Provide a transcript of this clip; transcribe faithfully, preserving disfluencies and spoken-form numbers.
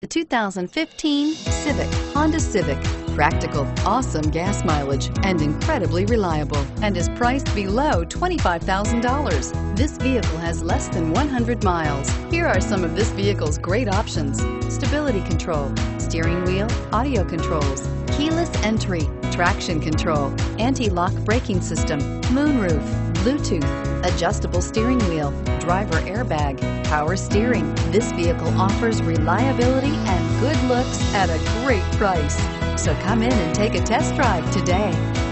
The two thousand fifteen Civic, Honda Civic. Practical, awesome gas mileage, and incredibly reliable, and is priced below twenty-five thousand dollars. This vehicle has less than one hundred miles. Here are some of this vehicle's great options: stability control, steering wheel audio controls, keyless entry, traction control, anti-lock braking system, moonroof, Bluetooth, adjustable steering wheel, driver airbag, power steering. This vehicle offers reliability and good looks at a great price. So come in and take a test drive today.